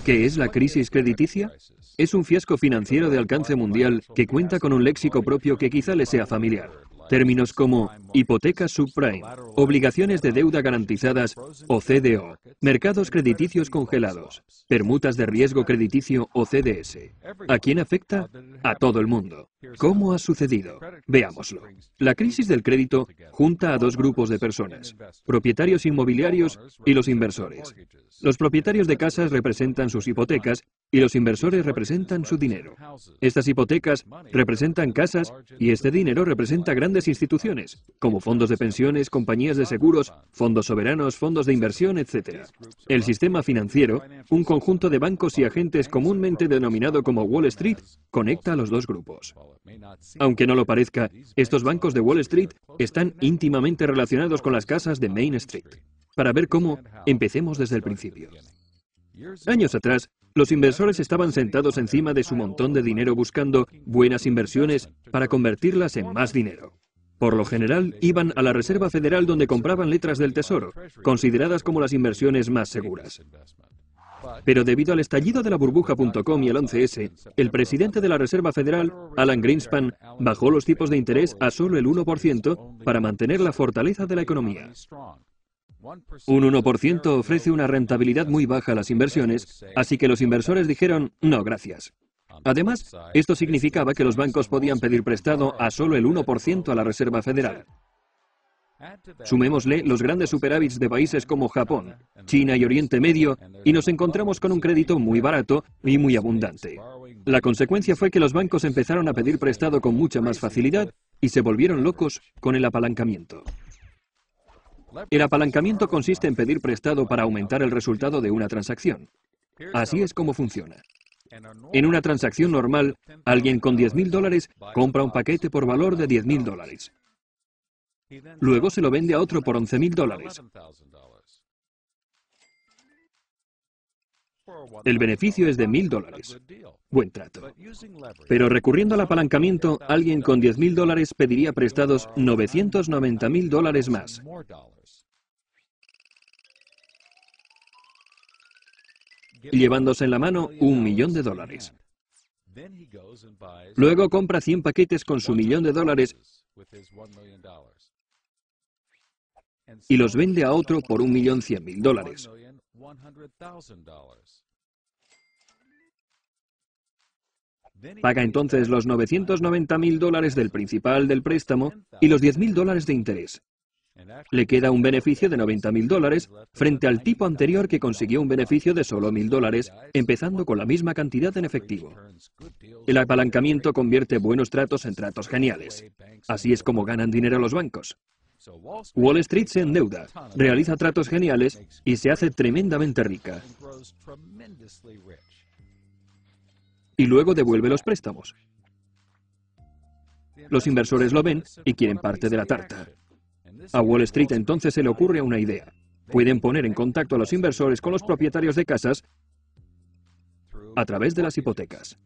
¿Qué es la crisis crediticia? Es un fiasco financiero de alcance mundial que cuenta con un léxico propio que quizá le sea familiar. Términos como hipotecas subprime, obligaciones de deuda garantizadas o CDO, mercados crediticios congelados, permutas de riesgo crediticio o CDS. ¿A quién afecta? A todo el mundo. ¿Cómo ha sucedido? Veámoslo. La crisis del crédito junta a dos grupos de personas, propietarios inmobiliarios y los inversores. Los propietarios de casas representan sus hipotecas y los inversores representan su dinero. Estas hipotecas representan casas y este dinero representa grandes instituciones, como fondos de pensiones, compañías de seguros, fondos soberanos, fondos de inversión, etc. El sistema financiero, un conjunto de bancos y agentes comúnmente denominado como Wall Street, conecta a los dos grupos. Aunque no lo parezca, estos bancos de Wall Street están íntimamente relacionados con las casas de Main Street. Para ver cómo, empecemos desde el principio. Años atrás, los inversores estaban sentados encima de su montón de dinero buscando buenas inversiones para convertirlas en más dinero. Por lo general, iban a la Reserva Federal donde compraban letras del Tesoro, consideradas como las inversiones más seguras. Pero debido al estallido de la burbuja.com y el 11S, el presidente de la Reserva Federal, Alan Greenspan, bajó los tipos de interés a solo el 1% para mantener la fortaleza de la economía. Un 1% ofrece una rentabilidad muy baja a las inversiones, así que los inversores dijeron, no, gracias. Además, esto significaba que los bancos podían pedir prestado a solo el 1% a la Reserva Federal. Sumémosle los grandes superávits de países como Japón, China y Oriente Medio, y nos encontramos con un crédito muy barato y muy abundante. La consecuencia fue que los bancos empezaron a pedir prestado con mucha más facilidad y se volvieron locos con el apalancamiento. El apalancamiento consiste en pedir prestado para aumentar el resultado de una transacción. Así es como funciona. En una transacción normal, alguien con $10.000 compra un paquete por valor de $10.000. Luego se lo vende a otro por $11.000. El beneficio es de $1.000. Buen trato. Pero recurriendo al apalancamiento, alguien con $10.000 pediría prestados $990.000 más. Llevándose en la mano $1.000.000. Luego compra 100 paquetes con su $1.000.000 y los vende a otro por $1.100.000. Paga entonces los $990.000 del principal del préstamo y los $10.000 de interés. Le queda un beneficio de $90.000 frente al tipo anterior que consiguió un beneficio de solo $1.000, empezando con la misma cantidad en efectivo. El apalancamiento convierte buenos tratos en tratos geniales. Así es como ganan dinero los bancos. Wall Street se endeuda, realiza tratos geniales y se hace tremendamente rica. Y luego devuelve los préstamos. Los inversores lo ven y quieren parte de la tarta. A Wall Street entonces se le ocurre una idea. Pueden poner en contacto a los inversores con los propietarios de casas a través de las hipotecas.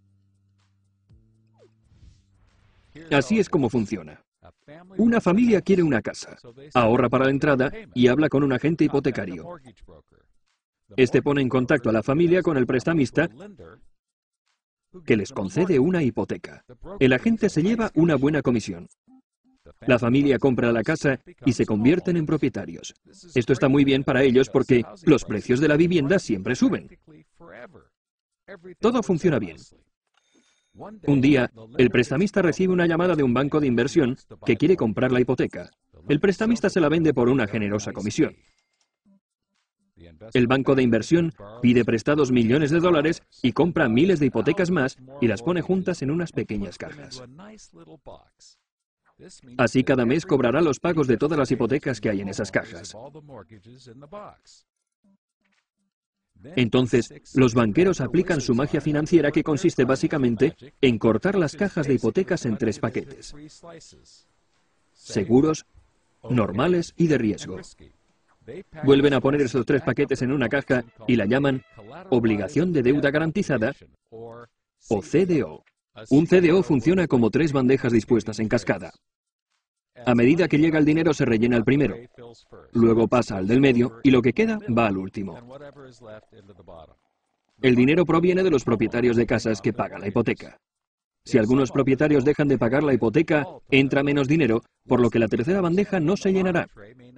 Así es como funciona. Una familia quiere una casa, ahorra para la entrada y habla con un agente hipotecario. Este pone en contacto a la familia con el prestamista que les concede una hipoteca. El agente se lleva una buena comisión. La familia compra la casa y se convierten en propietarios. Esto está muy bien para ellos porque los precios de la vivienda siempre suben. Todo funciona bien. Un día, el prestamista recibe una llamada de un banco de inversión que quiere comprar la hipoteca. El prestamista se la vende por una generosa comisión. El banco de inversión pide prestados millones de dólares y compra miles de hipotecas más y las pone juntas en unas pequeñas cajas. Así cada mes cobrará los pagos de todas las hipotecas que hay en esas cajas. Entonces, los banqueros aplican su magia financiera que consiste básicamente en cortar las cajas de hipotecas en 3 paquetes: seguros, normales y de riesgo. Vuelven a poner esos 3 paquetes en una caja y la llaman obligación de deuda garantizada o CDO. Un CDO funciona como 3 bandejas dispuestas en cascada. A medida que llega el dinero se rellena el primero, luego pasa al del medio y lo que queda va al último. El dinero proviene de los propietarios de casas que pagan la hipoteca. Si algunos propietarios dejan de pagar la hipoteca, entra menos dinero, por lo que la tercera bandeja no se llenará.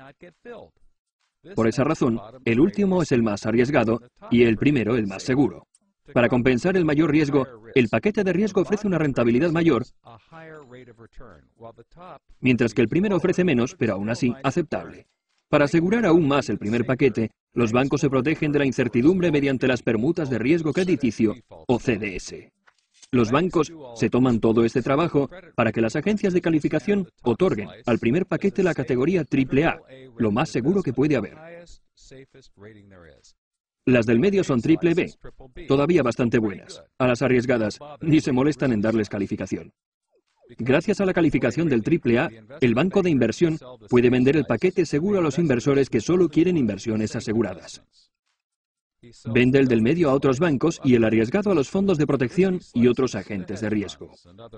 Por esa razón, el último es el más arriesgado y el primero el más seguro. Para compensar el mayor riesgo, el paquete de riesgo ofrece una rentabilidad mayor, mientras que el primero ofrece menos, pero aún así aceptable. Para asegurar aún más el primer paquete, los bancos se protegen de la incertidumbre mediante las permutas de riesgo crediticio, o CDS. Los bancos se toman todo este trabajo para que las agencias de calificación otorguen al primer paquete la categoría AAA, lo más seguro que puede haber. Las del medio son BBB, todavía bastante buenas. A las arriesgadas, ni se molestan en darles calificación. Gracias a la calificación del AAA, el banco de inversión puede vender el paquete seguro a los inversores que solo quieren inversiones aseguradas. Vende el del medio a otros bancos y el arriesgado a los fondos de protección y otros agentes de riesgo.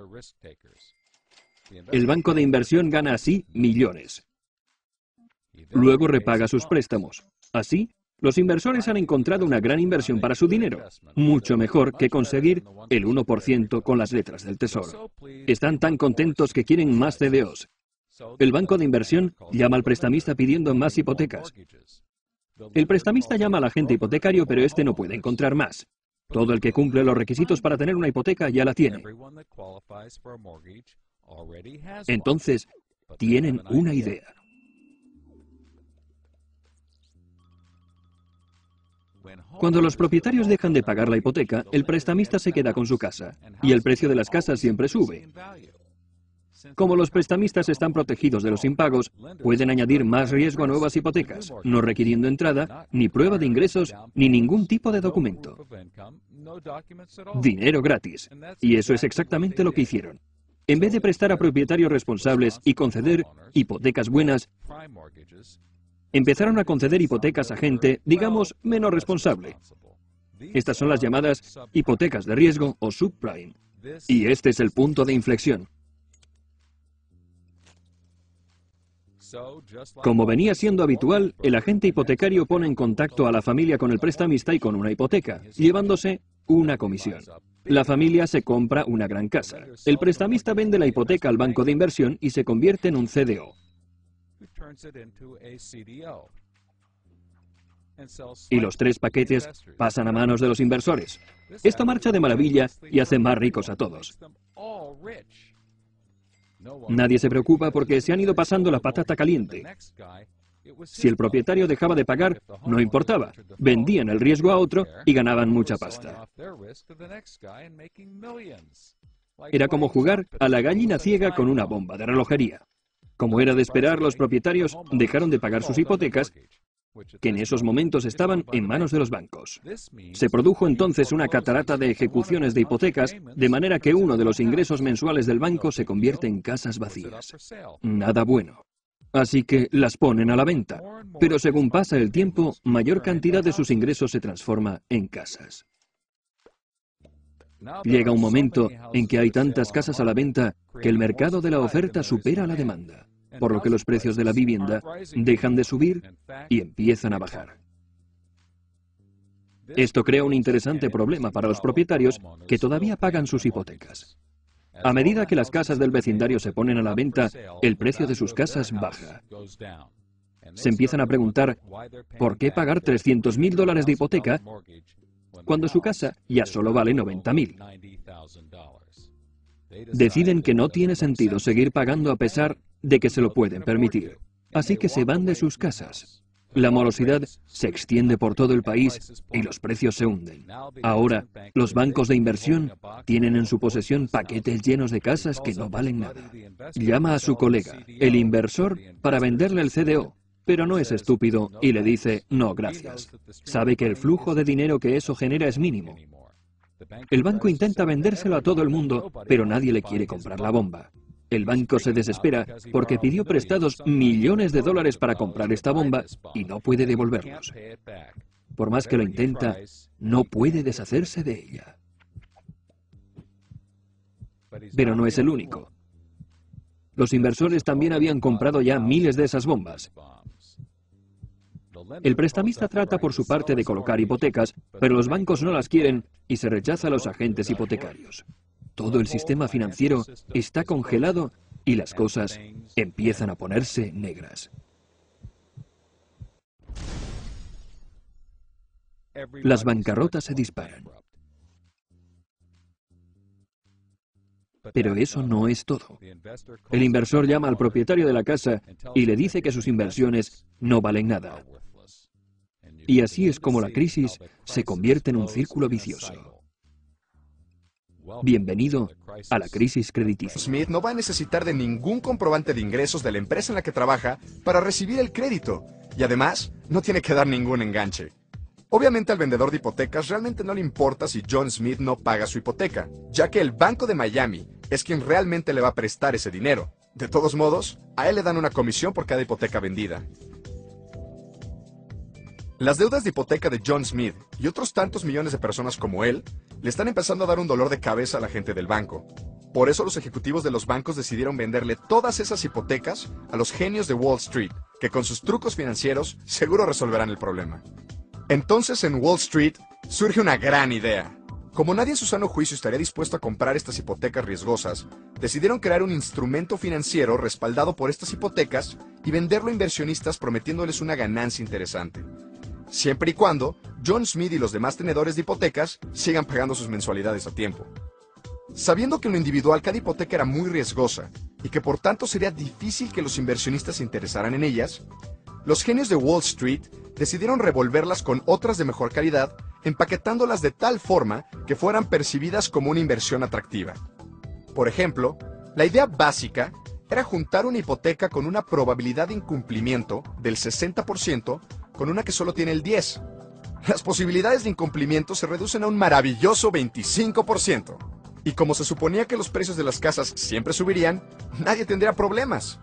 El banco de inversión gana así millones. Luego repaga sus préstamos. Así, los inversores han encontrado una gran inversión para su dinero, mucho mejor que conseguir el 1% con las letras del tesoro. Están tan contentos que quieren más CDOs. El banco de inversión llama al prestamista pidiendo más hipotecas. El prestamista llama al agente hipotecario, pero este no puede encontrar más. Todo el que cumple los requisitos para tener una hipoteca ya la tiene. Entonces, tienen una idea. Cuando los propietarios dejan de pagar la hipoteca, el prestamista se queda con su casa, y el precio de las casas siempre sube. Como los prestamistas están protegidos de los impagos, pueden añadir más riesgo a nuevas hipotecas, no requiriendo entrada, ni prueba de ingresos, ni ningún tipo de documento. Dinero gratis. Y eso es exactamente lo que hicieron. En vez de prestar a propietarios responsables y conceder hipotecas buenas, empezaron a conceder hipotecas a gente, digamos, menos responsable. Estas son las llamadas hipotecas de riesgo o subprime. Y este es el punto de inflexión. Como venía siendo habitual, el agente hipotecario pone en contacto a la familia con el prestamista y con una hipoteca, llevándose una comisión. La familia se compra una gran casa. El prestamista vende la hipoteca al banco de inversión y se convierte en un CDO. Y los tres paquetes pasan a manos de los inversores. Esto marcha de maravilla y hace más ricos a todos. Nadie se preocupa porque se han ido pasando la patata caliente. Si el propietario dejaba de pagar, no importaba. Vendían el riesgo a otro y ganaban mucha pasta. Era como jugar a la gallina ciega con una bomba de relojería. Como era de esperar, los propietarios dejaron de pagar sus hipotecas, que en esos momentos estaban en manos de los bancos. Se produjo entonces una catarata de ejecuciones de hipotecas, de manera que uno de los ingresos mensuales del banco se convierte en casas vacías. Nada bueno. Así que las ponen a la venta, pero según pasa el tiempo, mayor cantidad de sus ingresos se transforma en casas. Llega un momento en que hay tantas casas a la venta que el mercado de la oferta supera la demanda, por lo que los precios de la vivienda dejan de subir y empiezan a bajar. Esto crea un interesante problema para los propietarios que todavía pagan sus hipotecas. A medida que las casas del vecindario se ponen a la venta, el precio de sus casas baja. Se empiezan a preguntar, ¿por qué pagar $300.000 de hipoteca cuando su casa ya solo vale $90.000? Deciden que no tiene sentido seguir pagando a pesar de que se lo pueden permitir. Así que se van de sus casas. La morosidad se extiende por todo el país y los precios se hunden. Ahora, los bancos de inversión tienen en su posesión paquetes llenos de casas que no valen nada. Llama a su colega, el inversor, para venderle el CDO, pero no es estúpido y le dice, no, gracias. Sabe que el flujo de dinero que eso genera es mínimo. El banco intenta vendérselo a todo el mundo, pero nadie le quiere comprar la bomba. El banco se desespera porque pidió prestados millones de dólares para comprar esta bomba y no puede devolverlos. Por más que lo intenta, no puede deshacerse de ella. Pero no es el único. Los inversores también habían comprado ya miles de esas bombas. El prestamista trata por su parte de colocar hipotecas, pero los bancos no las quieren y se rechaza a los agentes hipotecarios. Todo el sistema financiero está congelado y las cosas empiezan a ponerse negras. Las bancarrotas se disparan. Pero eso no es todo. El inversor llama al propietario de la casa y le dice que sus inversiones no valen nada. Y así es como la crisis se convierte en un círculo vicioso. Bienvenido a la crisis crediticia. Smith no va a necesitar de ningún comprobante de ingresos de la empresa en la que trabaja para recibir el crédito. Y además, no tiene que dar ningún enganche. Obviamente al vendedor de hipotecas realmente no le importa si John Smith no paga su hipoteca, ya que el Banco de Miami es quien realmente le va a prestar ese dinero. De todos modos, a él le dan una comisión por cada hipoteca vendida. Las deudas de hipoteca de John Smith y otros tantos millones de personas como él le están empezando a dar un dolor de cabeza a la gente del banco. Por eso los ejecutivos de los bancos decidieron venderle todas esas hipotecas a los genios de Wall Street, que con sus trucos financieros seguro resolverán el problema. Entonces en Wall Street surge una gran idea. Como nadie en su sano juicio estaría dispuesto a comprar estas hipotecas riesgosas, decidieron crear un instrumento financiero respaldado por estas hipotecas y venderlo a inversionistas prometiéndoles una ganancia interesante. Siempre y cuando John Smith y los demás tenedores de hipotecas sigan pagando sus mensualidades a tiempo. Sabiendo que en lo individual cada hipoteca era muy riesgosa y que por tanto sería difícil que los inversionistas se interesaran en ellas, los genios de Wall Street decidieron revolverlas con otras de mejor calidad, empaquetándolas de tal forma que fueran percibidas como una inversión atractiva. Por ejemplo, la idea básica era juntar una hipoteca con una probabilidad de incumplimiento del 60% con una que solo tiene el 10%. Las posibilidades de incumplimiento se reducen a un maravilloso 25%. Y como se suponía que los precios de las casas siempre subirían, nadie tendría problemas.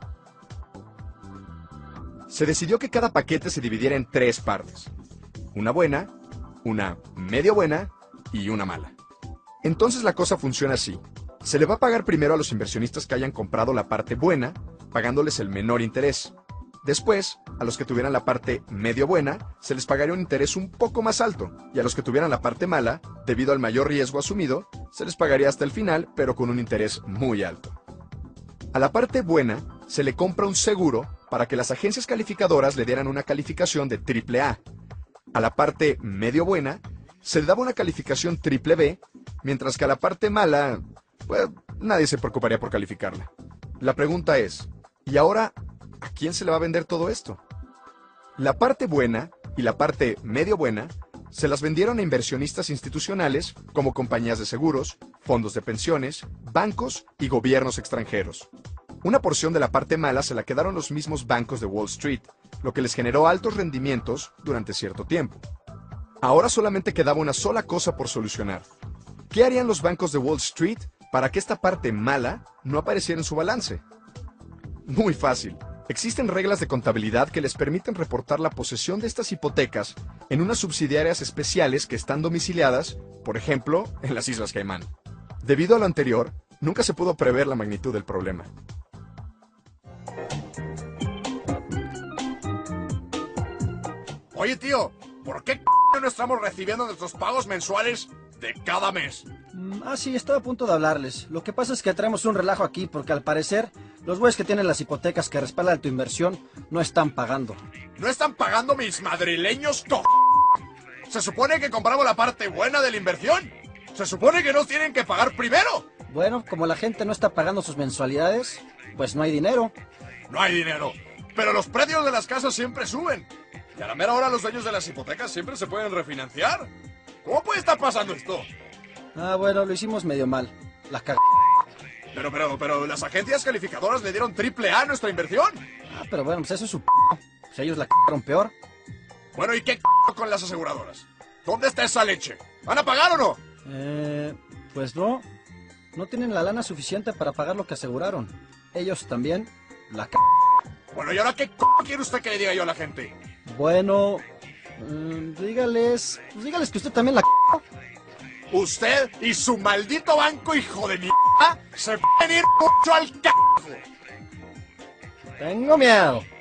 Se decidió que cada paquete se dividiera en 3 partes. Una buena, una medio buena y una mala. Entonces la cosa funciona así. Se le va a pagar primero a los inversionistas que hayan comprado la parte buena, pagándoles el menor interés. Después, a los que tuvieran la parte medio buena, se les pagaría un interés un poco más alto. Y a los que tuvieran la parte mala, debido al mayor riesgo asumido, se les pagaría hasta el final, pero con un interés muy alto. A la parte buena, se le compra un seguro para que las agencias calificadoras le dieran una calificación de AAA. A la parte medio buena, se le daba una calificación BBB, mientras que a la parte mala, pues, nadie se preocuparía por calificarla. La pregunta es, ¿y ahora a quién se le va a vender todo esto? La parte buena y la parte medio buena se las vendieron a inversionistas institucionales como compañías de seguros, fondos de pensiones, bancos y gobiernos extranjeros. Una porción de la parte mala se la quedaron los mismos bancos de Wall Street, lo que les generó altos rendimientos durante cierto tiempo. Ahora solamente quedaba una sola cosa por solucionar. ¿Qué harían los bancos de Wall Street para que esta parte mala no apareciera en su balance? Muy fácil. Existen reglas de contabilidad que les permiten reportar la posesión de estas hipotecas en unas subsidiarias especiales que están domiciliadas, por ejemplo, en las Islas Caimán. Debido a lo anterior, nunca se pudo prever la magnitud del problema. Oye, tío, ¿por qué no estamos recibiendo nuestros pagos mensuales de cada mes? Sí, estaba a punto de hablarles. Lo que pasa es que traemos un relajo aquí porque al parecer los güeyes que tienen las hipotecas que respaldan tu inversión no están pagando. ¿No están pagando mis madrileños ¿Se supone que compramos la parte buena de la inversión? ¿Se supone que nos tienen que pagar primero? Bueno, como la gente no está pagando sus mensualidades, pues no hay dinero. No hay dinero, pero los precios de las casas siempre suben. Y a la mera hora los dueños de las hipotecas siempre se pueden refinanciar. ¿Cómo puede estar pasando esto? Bueno, lo hicimos medio mal. La cag... Pero las agencias calificadoras le dieron AAA a nuestra inversión. Pero bueno, pues eso es su pues ellos la cagaron peor. Bueno, ¿y qué con las aseguradoras? ¿Dónde está esa leche? ¿Van a pagar o no? Pues no. No tienen la lana suficiente para pagar lo que aseguraron. Ellos también la cag... Bueno, ¿y ahora qué quiere usted que le diga yo a la gente? Bueno, dígales que usted también la cagó. Usted y su maldito banco, hijo de mierda, se pueden ir mucho al carajo. Tengo miedo.